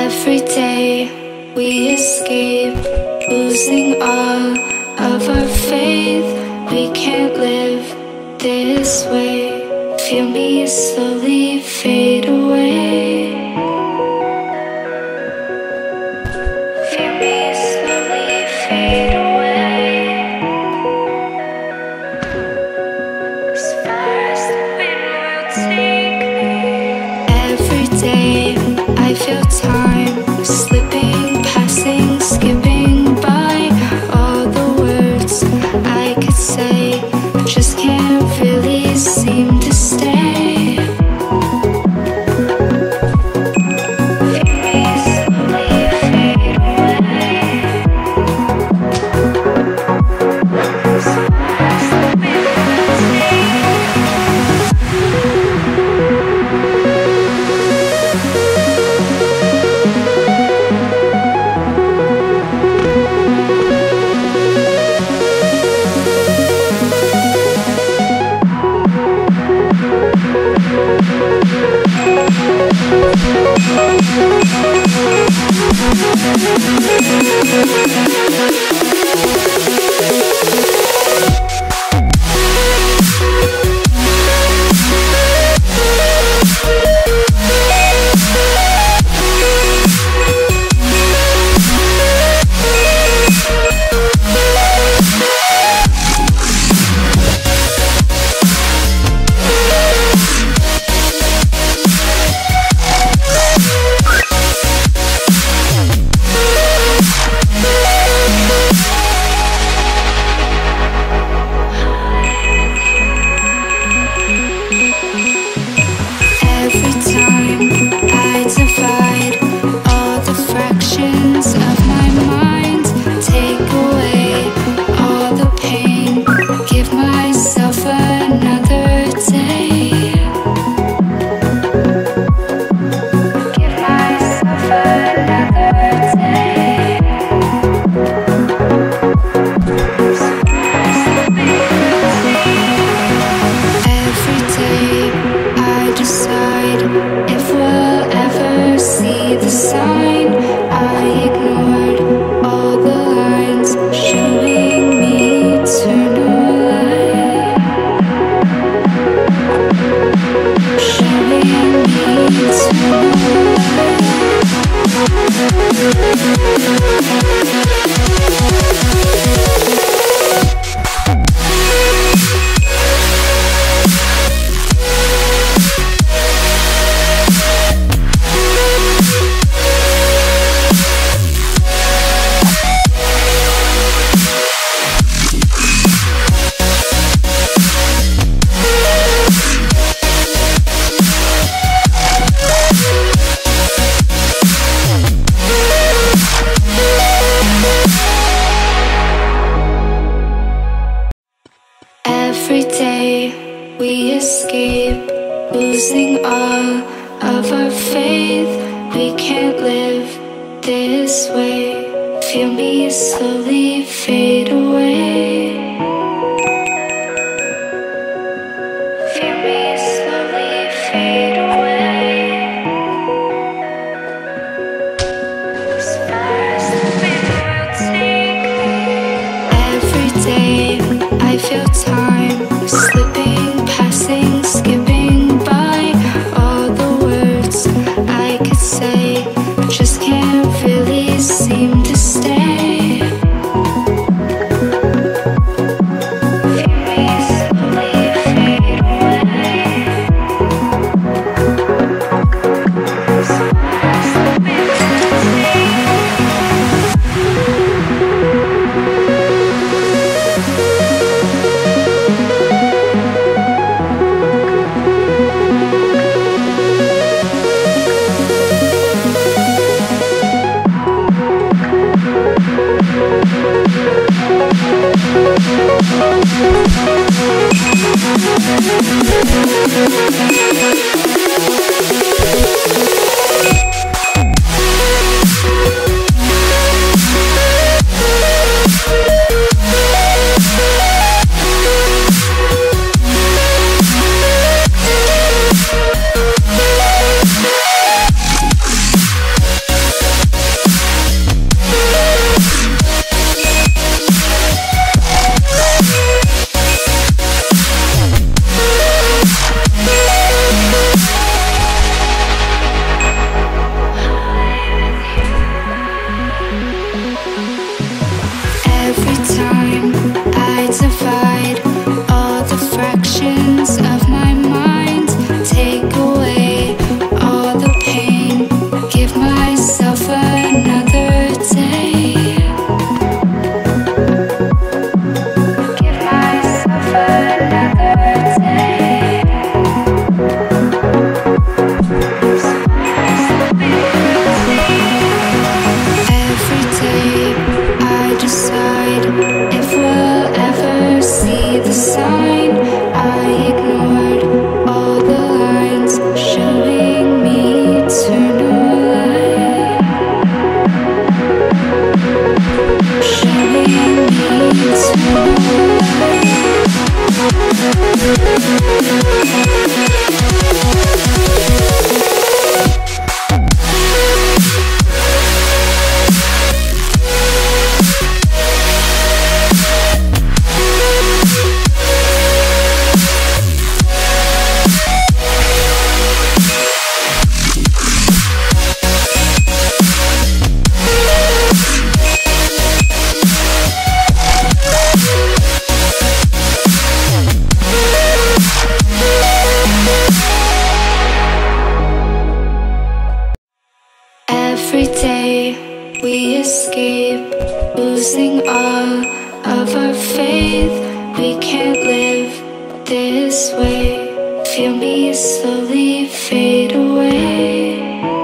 Every day we escape, losing all of our faith. We can't live this way. Feel me slowly fade away. Feel me slowly fade away. As far as the wind will take me. Every day I feel time slipping, passing, skipping by. All the words I could say just can't really seem to stay. Feel me slowly fade away. As far as the wind will take Every day we escape, losing all of our faith. We can't live this way. Feel me slowly fade away. Feel me slowly fade away. As far as the wind will take me. Every day I feel time slipping, passing, skipping by. All the words I could say just can't really seem to stay. we escape, losing all of our faith. We can't live this way. Feel me slowly fade away.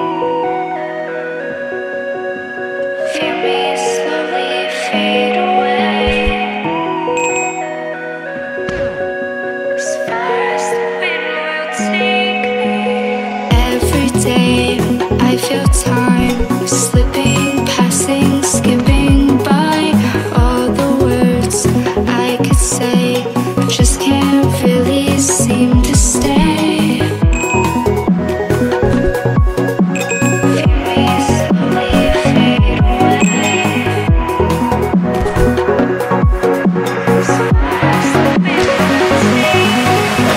Feel me slowly fade away. As far as the wind will take me. Every day I feel time slipping, passing, skipping by. All the words I could say just can't really seem to stay. Feel me slowly fade away. As far as the wind will take me.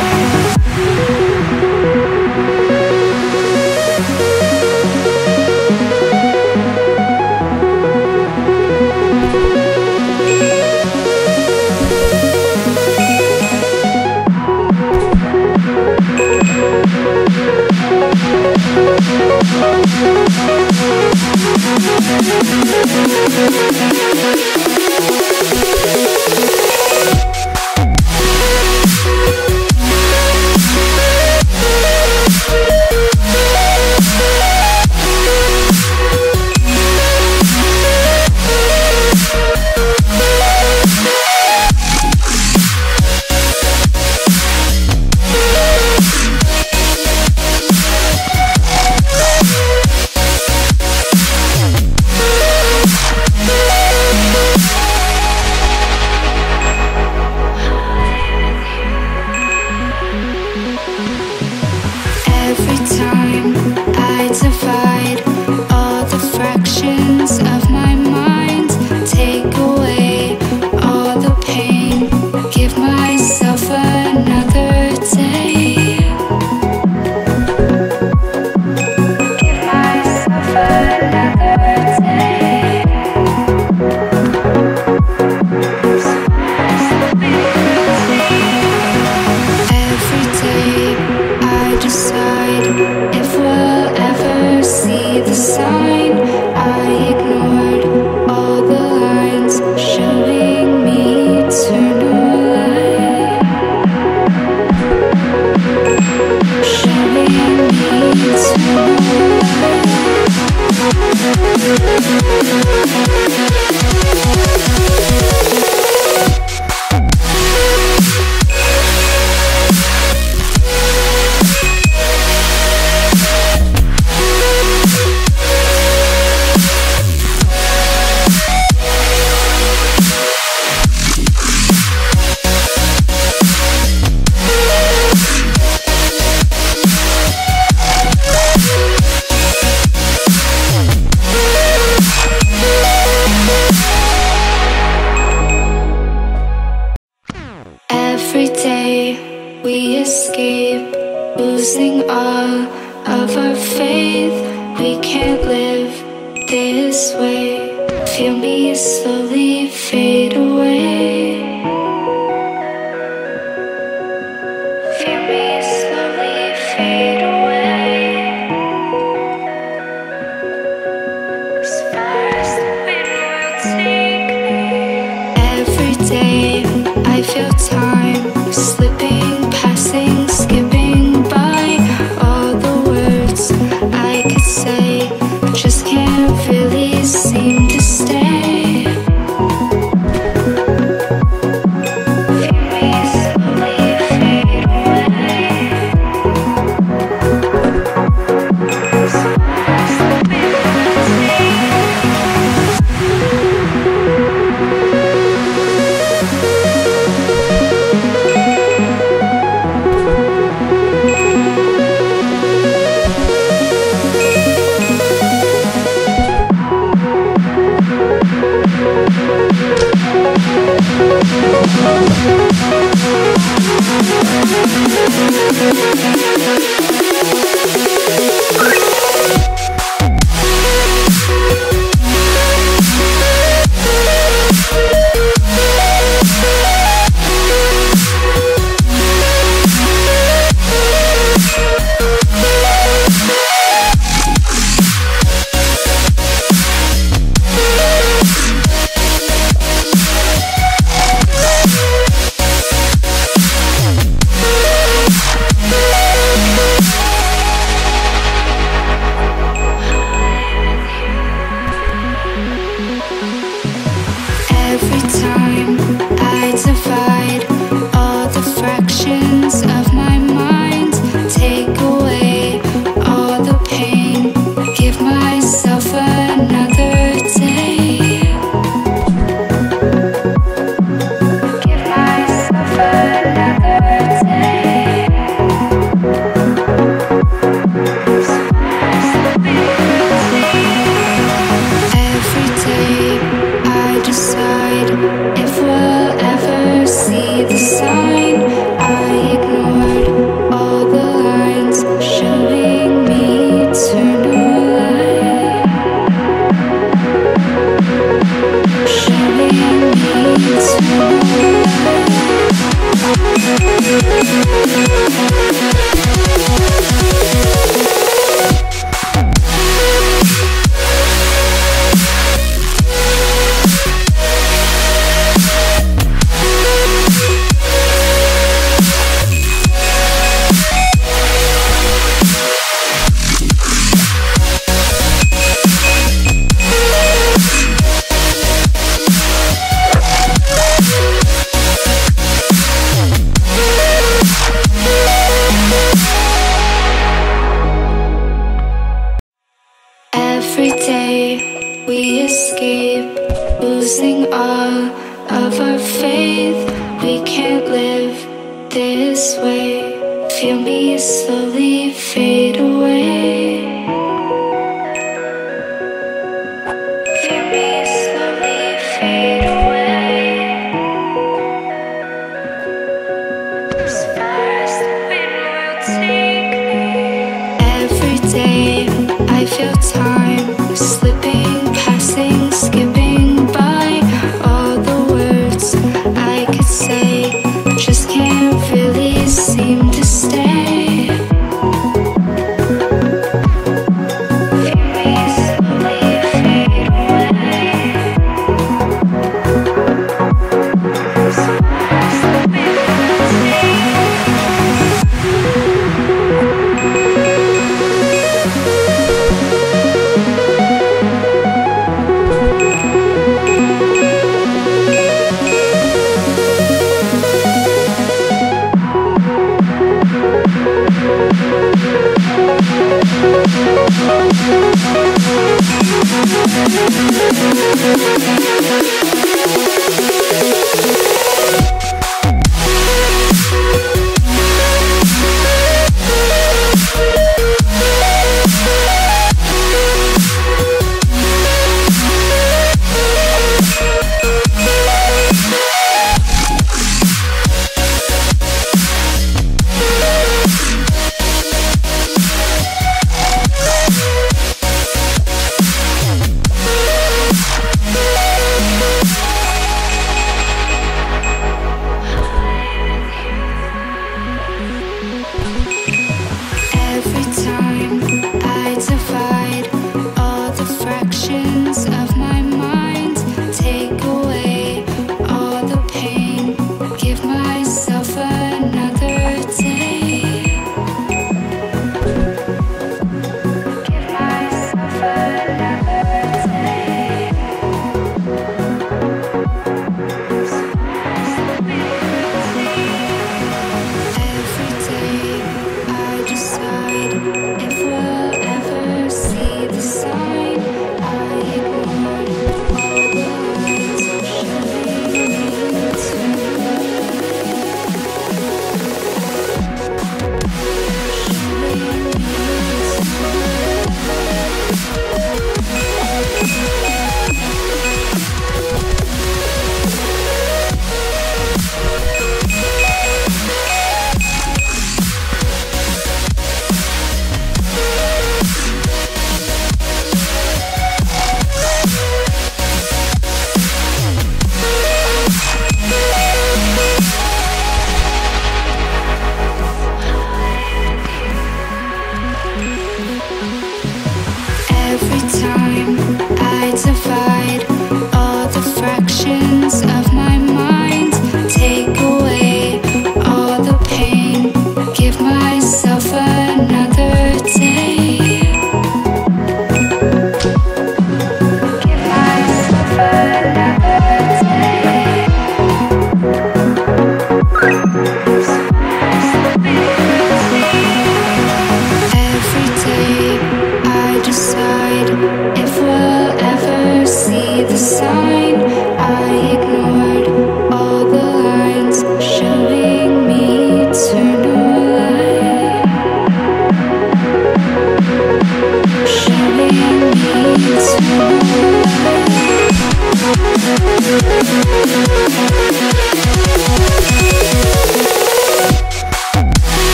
Every time I divide all the fractions of my mind, take away all the pain, give myself another day. Give myself another day. Every day I decide if we'll ever see the sign. I ignored all the lines showing me eternal light. Showing me eternal Every day we escape, losing all of our faith. We can't live this way. Feel me slowly fade away. Feel me slowly fade away. As far as the wind will take me. Every day I feel time slipping, passing, skipping by. All the words I could say just can't really seem to stay. Feel me slowly fade away. As far as the wind will take me. we escape, losing all of our faith. We can't live this way. Feel me slowly fade away. Feel me slowly fade away. As far as the wind will take me. Every day I feel time slipping, passing, skipping by. All the words I could say just can't really seem to stay. Feel me slowly fade away. As far as the wind will take me.